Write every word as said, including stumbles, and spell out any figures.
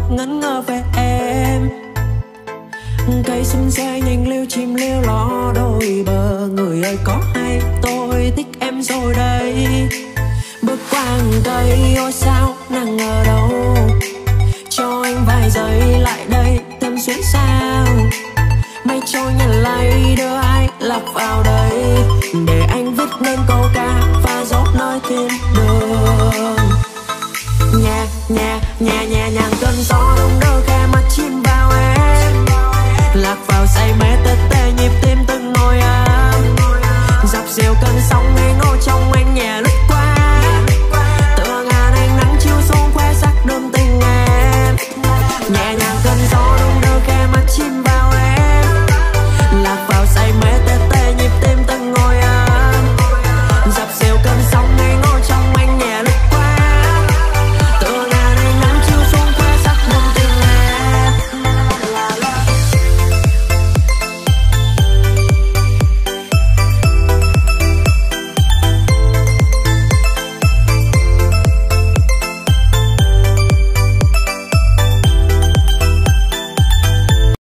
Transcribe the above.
ngẩn ngơ về em. Cây sum xe nhanh liêu chim liêu ló đôi bờ. Người ơi có hay tôi thích em rồi đây. Bước qua hàng cây ôi sao nàng ở đâu, cho anh vài giây lại đây thêm xuyến sao. Mây trôi nhàn lay đưa ai lạc vào đây, để anh viết nên câu ca và dấu nơi thiên đường. Nhẹ nhẹ nhẹ nhẹ nhàng cơn gió đông đưa